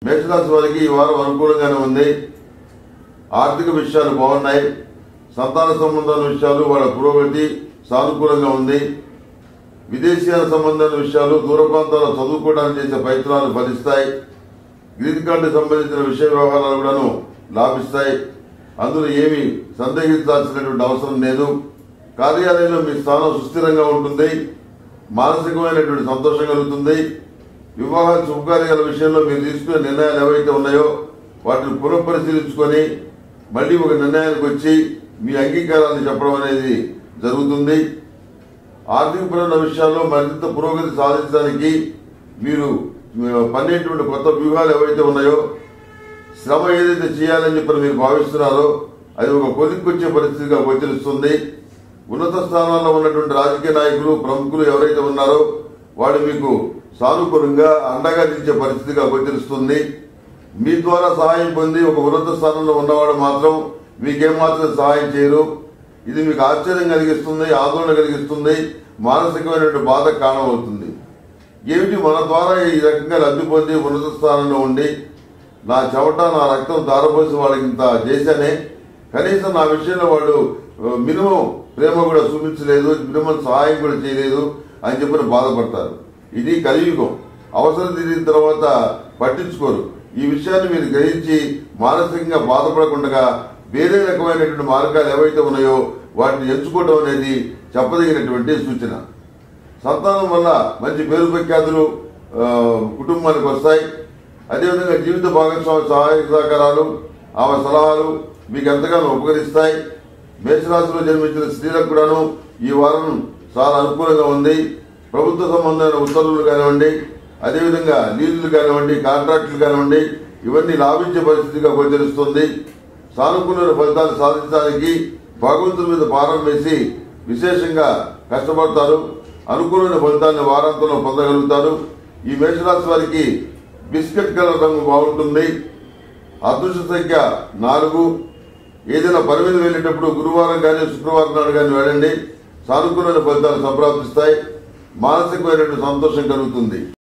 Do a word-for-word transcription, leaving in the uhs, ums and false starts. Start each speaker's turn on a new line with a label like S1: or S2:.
S1: మేషరాశి వారికి ఈ వారం అనుకూలంగానే ఉంది. ఆర్థిక విషయాలు బాగున్నాయి. సంతాన సంబంధాల విషయాలు వాళ్ళ పురోగతి సానుకూలంగా ఉంది. విదేశీయాల సంబంధాల విషయాలు దూర ప్రాంతాల్లో చదువుకోవడానికి చేసే ప్రయత్నాలు ఫలిస్తాయి. గ్రీన్ కార్డు సంబంధించిన విషయ వ్యవహారాలు కూడాను లాభిస్తాయి. అందులో ఏమి సందేహించాల్సినటువంటి అవసరం లేదు. కార్యాలయంలో మీ స్థానం సుస్థిరంగా ఉంటుంది. మానసికమైనటువంటి సంతోషం కలుగుతుంది. వివాహ శుభకార్యాల విషయంలో మీరు తీసుకునే నిర్ణయాలు ఏవైతే ఉన్నాయో వాటిని పునఃపరిశీలించుకొని మళ్లీ ఒక నిర్ణయానికి వచ్చి మీ అంగీకారాన్ని చెప్పడం అనేది జరుగుతుంది. ఆర్థికపరమైన విషయాల్లో మరింత పురోగతి సాధించడానికి మీరు పన్నేటువంటి కొత్త వ్యూహాలు ఏవైతే ఉన్నాయో, శ్రమ ఏదైతే చేయాలని చెప్పి మీరు భావిస్తున్నారో అది ఒక కొలిక్కొచ్చే పరిస్థితిగా గోచరిస్తుంది. ఉన్నత స్థానాల్లో ఉన్నటువంటి రాజకీయ నాయకులు ప్రముఖులు ఎవరైతే ఉన్నారో వాళ్ళు మీకు సానుకూలంగా అండగా నిలిచే పరిస్థితిగా గోచరిస్తుంది. మీ ద్వారా సహాయం పొంది ఒక ఉన్నత స్థానంలో ఉన్నవాడు మాత్రం మీకేమాత్రం సహాయం చేయరు. ఇది మీకు ఆశ్చర్యం కలిగిస్తుంది, ఆందోళన కలిగిస్తుంది, మానసికమైనటువంటి బాధ కారణమవుతుంది. ఏమిటి మన ద్వారా ఈ రకంగా లబ్ధి పొంది ఉన్నత స్థానంలో ఉండి నా చెమట నా రక్తం దారపోసి వాళ్ళకి ఇంత చేశానే, కనీసం నా విషయంలో వాళ్ళు మినిమం ప్రేమ కూడా చూపించలేదు, మినిమం సహాయం కూడా చేయలేదు అని చెప్పి బాధపడతారు. ఇది కలియుగం. అవసరం తీరిన తర్వాత పట్టించుకోరు. ఈ విషయాన్ని మీరు గ్రహించి మానసికంగా బాధపడకుండా వేరే రకమైనటువంటి మార్గాలు ఏవైతే ఉన్నాయో వాటిని ఎంచుకోవడం అనేది చెప్పదగినటువంటి సూచన. సంతానం వల్ల మంచి పేరు ప్రఖ్యాతులు కుటుంబానికి వస్తాయి. అదేవిధంగా జీవిత భాగస్వామి సహాయ సహకారాలు ఆమె సలహాలు మీకు ఎంతగానో ఉపకరిస్తాయి. మేషరాశిలో జన్మించిన స్త్రీలకు కూడాను ఈ వారం చాలా అనుకూలంగా ఉంది. ప్రభుత్వ సంబంధమైన ఉత్తర్వులు కానివ్వండి, అదేవిధంగా లీజులు కానివ్వండి, కాంట్రాక్టులు కానివ్వండి, ఇవన్నీ లాభించే పరిస్థితిగా గోచరిస్తుంది. సానుకూలమైన ఫలితాలు సాధించడానికి భగవంతుని మీద భారం వేసి విశేషంగా కష్టపడతారు. అనుకూలమైన ఫలితాన్ని వారాంతంలో పొందగలుగుతారు. ఈ మేషరాశి వారికి బిస్కెట్ కలర్ రంగు బాగుంటుంది. అదృష్ట సంఖ్య నాలుగు. ఏదైనా పని మీద వెళ్ళేటప్పుడు గురువారం కానీ శుక్రవారం నాడు కానీ వెళ్ళండి. సానుకూలమైన ఫలితాలు సంప్రాప్తిస్తాయి. మానసికమైనటువంటి సంతోషం కలుగుతుంది.